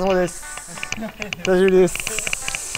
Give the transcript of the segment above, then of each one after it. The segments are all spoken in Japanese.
様です。久しぶりです。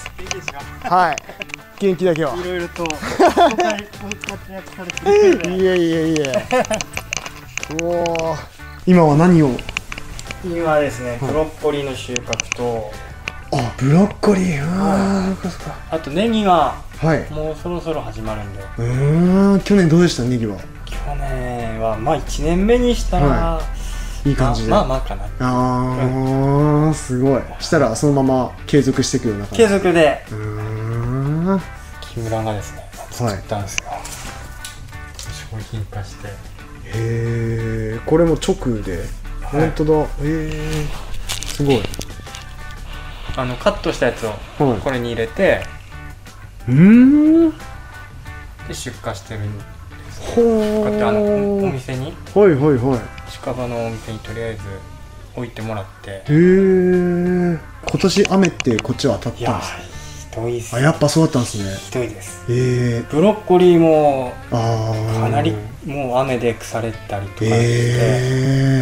はい。元気だけは。 いろいろとご活躍されてる。 いえいえいえ。おお。今は何を？ 今ですね、ブロッコリーの収穫と、 あ、ブロッコリー。 あとネギがはい。 もうそろそろ始まるんで。 去年どうでしたネギは？ 去年はまあ1年目にしたら、 いい感じで。 まあまあかな。 すごい。したらそのまま継続していくような感じ。 継続で。木村がですね、作ったんですよ。商品化して。 へえ。これも直で。本当だ。すごい。 カットしたやつをこれに入れて、で出荷してるんです。こうやってお店に、近場のお店にとりあえず置いてもらって。 今年雨ってこっちは当たったんですか？ ひどいです。 あ、やっぱそうだったんですね。 ひどいです。ブロッコリーもかなりもう雨で腐れたりとかして、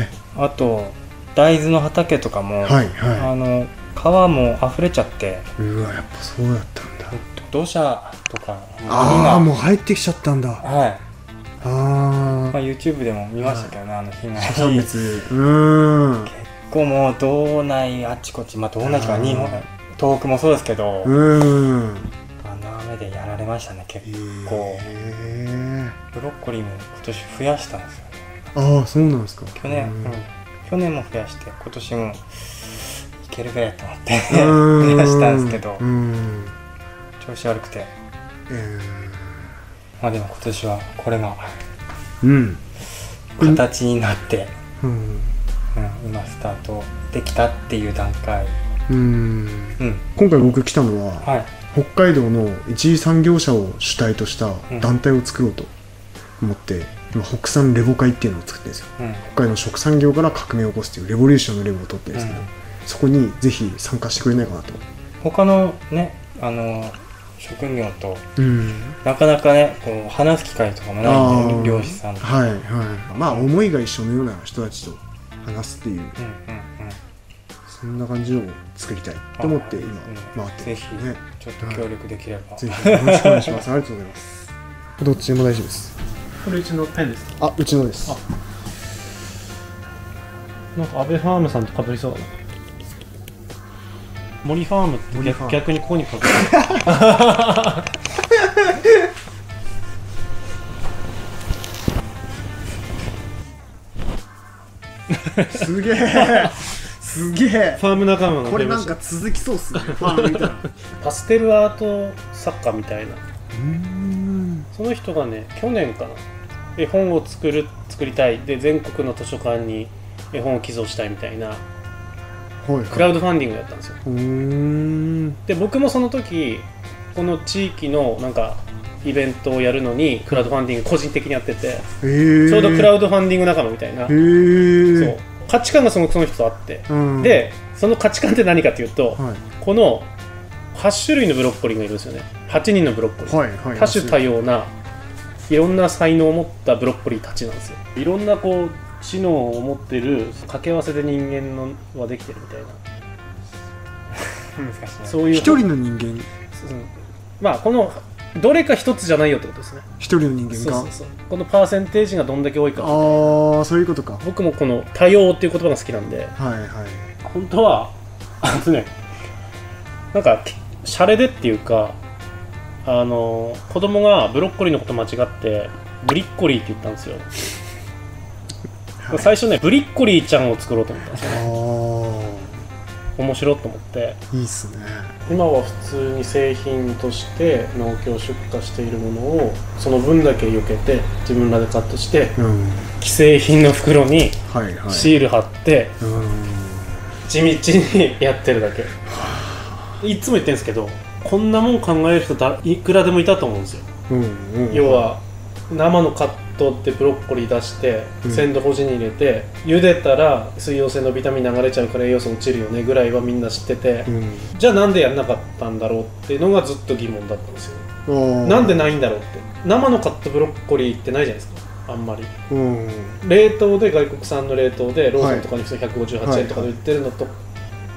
あと大豆の畑とかも川も溢れちゃって、 うわ、やっぱそうだったんだ。 土砂とかもう入ってきちゃったんだ。 はい。YouTube でも見ましたけどね、被害。結構もう道内あちこち、道内とか日本東北もそうですけど、雨でやられましたね、結構。ブロッコリーも今年増やしたんですよね。 ああ、そうなんですか。 去年も増やして、今年もいけるべと思って増やしたんですけど、調子悪くて。まあでも今年はこれが形になって、今スタートできたっていう段階。 今回僕来たのは、北海道の一次産業者を主体とした団体を作ろうと思って、今北産レボ会っていうのを作ってるんですよ。北海道の食産業から革命を起こすっていうレボリューションのレボを取ってるんですけど、そこにぜひ参加してくれないかなと。 他のね、職業となかなかね、こう話す機会とかもないんで、漁師さんとか。 まあ思いが一緒のような人たちと話すっていう、そんな感じを作りたいと思って今回ってぜひちょっと協力できれば、 ぜひよろしくお願いします。ありがとうございます。どっちでも大丈夫です。 これうちのペンですか？ あ、うちのです。 なんか安倍ファームさんと被りそうだな。森ファームって逆にここに被る。 すげえすげえ。 ファーム仲間がこれなんか続きそうっすね。ファームみたいな。 パステルアート作家みたいな。その人がね、去年かな、絵本を作りたいで全国の図書館に絵本を寄贈したいみたいなクラウドファンディングやったんですよ。で僕もその時この地域のなんかイベントをやるのにクラウドファンディング個人的にやってて、ちょうどクラウドファンディング仲間みたいな、そう価値観がその人とあって、でその価値観って何かというと、この8種類のブロッコリーがいるんですよね。8人のブロッコリー、多種多様ないろんな才能を持ったブロッコリーたちなんですよ。いろんなこう知能を持ってる掛け合わせで人間のはできてるみたいな。 難しいね。 そういう一人の人間、 まあこのどれか一つじゃないよってことですね。 一人の人間がこのパーセンテージがどんだけ多いか。 そういうことか。 僕もこの多様っていう言葉が好きなんで、本当はなんかシャレでっていうか、子供がブロッコリーのこと間違ってブリッコリーって言ったんですよ。最初ね、ブリッコリーちゃんを作ろうと思ったんですよね。面白いと思って。 いいっすね。 今は普通に製品として農協出荷しているものをその分だけ避けて自分らでカットして、既製品の袋にシール貼って地道にやってるだけ。いつも言ってるんですけど、こんなもん考える人いくらでもいたと思うんですよ。要は生のカットってブロッコリー出して鮮度保持に入れて、茹でたら水溶性のビタミン流れちゃうから栄養素落ちるよねぐらいはみんな知ってて、じゃあなんでやんなかったんだろうっていうのがずっと疑問だったんですよ。なんでないんだろうって。生のカットブロッコリーってないじゃないですか、あんまり。冷凍で外国産の冷凍でローソンとかに158円とかで売ってるのと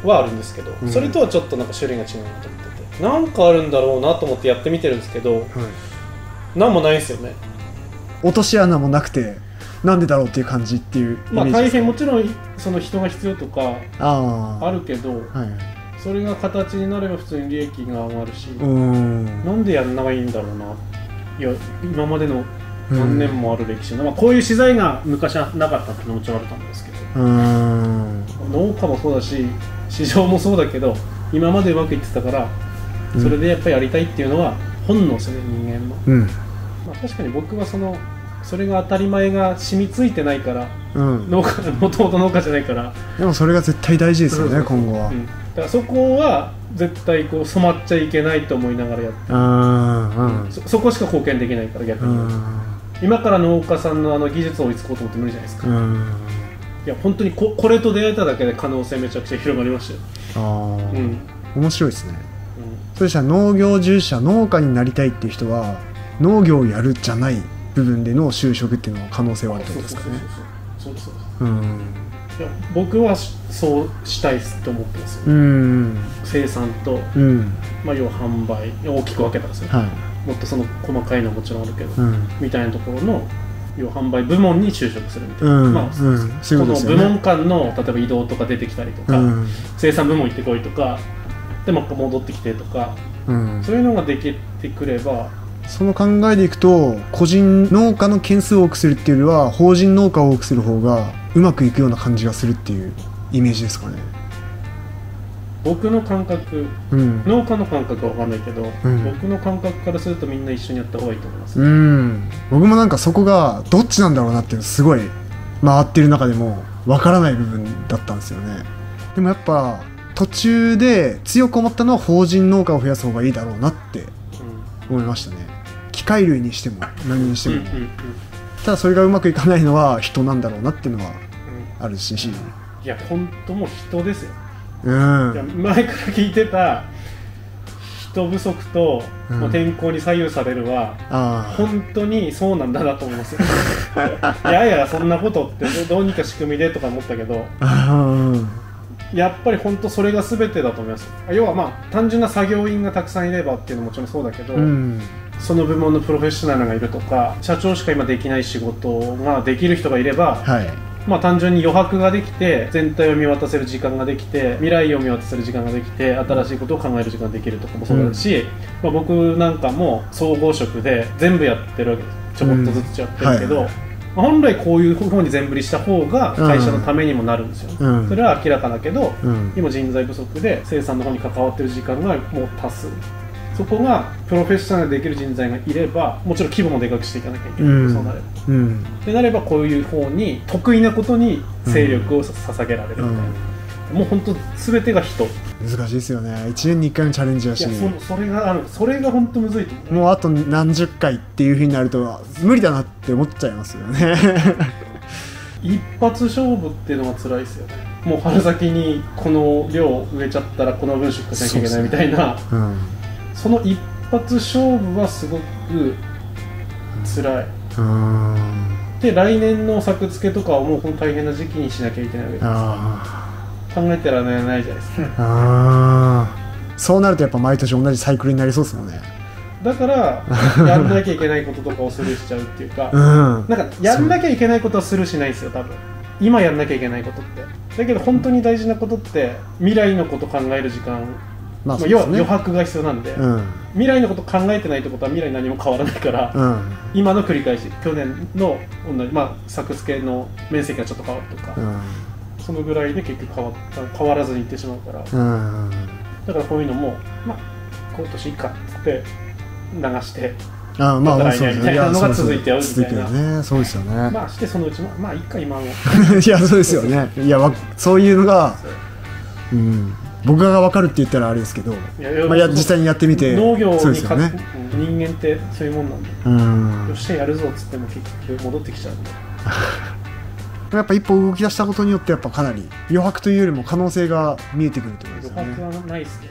はあるんですけど、それとはちょっとなんか種類が違うなと思ってて、なんかあるんだろうなと思ってやってみてるんですけど、なんもないですよね。 落とし穴もなくてなんでだろうっていう感じっていうイメージですか。 まあ大変もちろんその人が必要とかあるけど、それが形になれば普通に利益が上がるし、なんでやんないんだろうな。いや今までの何年もある歴史の、こういう資材が昔はなかったってのももちろんあると思うんですけど、農家もそうだし市場もそうだけど今までうまくいってたから、それでやっぱりやりたいっていうのは本能ですね、人間の。確かに僕はそれが当たり前が染みついてないから、もともと農家じゃないから。 でもそれが絶対大事ですよね、今後は。 だからそこは絶対こう染まっちゃいけないと思いながらやってる。そこしか貢献できないから、逆に今から農家さんの技術を追いつこうと思って無理じゃないですか。いや本当にこれと出会えただけで可能性めちゃくちゃ広がりましたよ。 面白いですね。そうしたら農業従事者、農家になりたいっていう人は農業をやるじゃない部分での就職っていうのは可能性はあるってことですかね。 そうです。いや僕はそうしたいと思ってますよ。生産と、要は販売大きく分けたらですね、もっとその細かいのはもちろんあるけど、みたいなところの要は販売部門に就職するみたいな、この部門間の例えば移動とか出てきたりとか、生産部門行ってこいとかでも戻ってきてとか、そういうのができてくれば。 その考えでいくと個人農家の件数を多くするっていうよりは法人農家を多くする方がうまくいくような感じがするっていうイメージですかね。 僕の感覚、農家の感覚は分かんないけど、僕の感覚からするとみんな一緒にやった方がいいと思います。 僕もなんかそこがどっちなんだろうなっていうのすごい回ってる中でも分からない部分だったんですよね。でもやっぱ途中で強く思ったのは法人農家を増やす方がいいだろうなって思いましたね。機械類にしても何にしても、ただそれがうまくいかないのは人なんだろうなっていうのはあるし、 いや本当もう人ですよ。いや前から聞いてた人不足と、天候に左右されるは本当にそうなんだなと思いますよ。いやそんなことってどうにか仕組みでとか思ったけど、やっぱり本当それが全てだと思います。要は単純な作業員がたくさんいればっていうのももちろんそうだけど、その部門のプロフェッショナルがいるとか、社長しか今できない仕事ができる人がいれば、単純に余白ができて全体を見渡せる時間ができて未来を見渡せる時間ができて新しいことを考える時間ができるとかもそうだし、僕なんかも総合職で全部やってるわけです。ちょこっとずつやってるけど、本来こういう方に全振りした方が会社のためにもなるんですよ、それは明らかだけど、今人材不足で生産の方に関わってる時間がもう多数、そこがプロフェッショナルでできる人材がいればもちろん規模もでかくしていかなきゃいけない、そうなれば、ってなればこういう方に得意なことに精力を捧げられるみたいな、もう本当全てが人。 難しいですよね。1年に1回のチャレンジだし、 それが本当むずいと思う。 もうあと何十回っていう風になると無理だなって思っちゃいますよね。 一発勝負っていうのは辛いですよね。もう春先にこの量植えちゃったらこの分出荷しなきゃいけないみたいな、その一発勝負はすごく辛い。で来年の作付けとかはもう大変な時期にしなきゃいけないわけですから、考えてられないじゃないですか。 そうなるとやっぱ毎年同じサイクルになりそうですもんね。 だからやんなきゃいけないこととかをスルーしちゃうっていうか、なんかやんなきゃいけないことはスルーしないんですよ多分。今やんなきゃいけないことって。だけど本当に大事なことって未来のこと考える時間、要は余白が必要なんで、未来のこと考えてないってことは未来何も変わらないから、今の繰り返し、去年の同じ、作付けの面積がちょっと変わるとか、そのぐらいで結局変わらずにいってしまうから、だからこういうのも今年いいかって流してまた来年みたいなのが続いてやるみたいな。 そうですよね。 してそのうちいいか今のいやそうですよね。いやそういうのが僕が分かるって言ったらあれですけど、実際にやってみて農業に人間ってそういうもんなんで、よっしゃやるぞっつっても結局戻ってきちゃうんで。 やっぱ一歩動き出したことによってやっぱかなり余白というよりも可能性が見えてくるということですよね。 余白はないですね。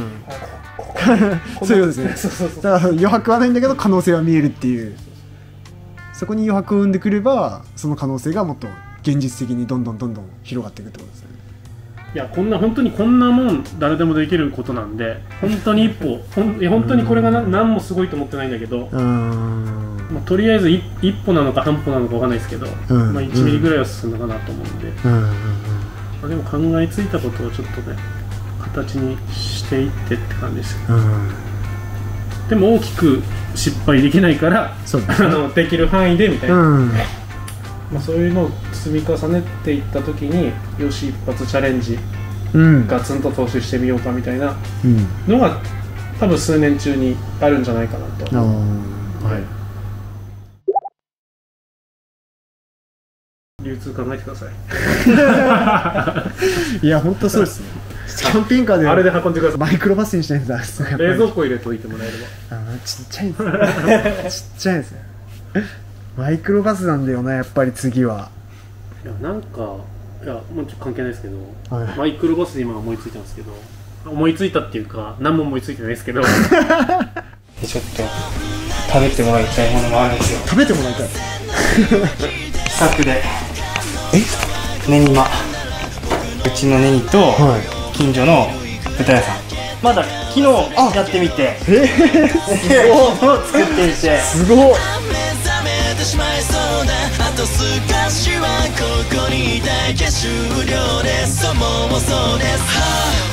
そういうことですね。だから余白はないんだけど可能性は見えるっていう、そこに余白を生んでくればその可能性がもっと現実的にどんどん広がっていくってことですね。 いや本当にこんなもん誰でもできることなんで、本当に一歩本当にこれが何もすごいと思ってないんだけど、まあ、とりあえず一歩なのか半歩なのかわかんないですけど、まあ、1ミリぐらいは進んだかなと思うんで、まあ、でも考えついたことをちょっとね形にしていってって感じですよ、でも大きく失敗できないからできる範囲でみたいな、まあ、そういうのを積み重ねていった時によし一発チャレンジ、ガツンと投資してみようかみたいなのが、多分数年中にあるんじゃないかなと。はい、流通考えてください。いや本当そうですね。キャンピングカーであれで運んでください。 マイクロバスにしないとダメですね。 冷蔵庫入れといてもらえれば。 ちっちゃいですね。ちっちゃいですね。マイクロバスなんだよね、やっぱり次は。 いやなんかもうちょっと関係ないですけど、マイクロバスで今思いついたんですけど、思いついたっていうか何も思いついてないですけどちょっと食べてもらいたいものがあるんですよ。 食べてもらいたい。 スクでネギマ、うちのネギと近所の豚屋さん、まだ昨日やってみてすごい作ってみてすごい。 あと少しはここにいたいけ終了です。もうそうです。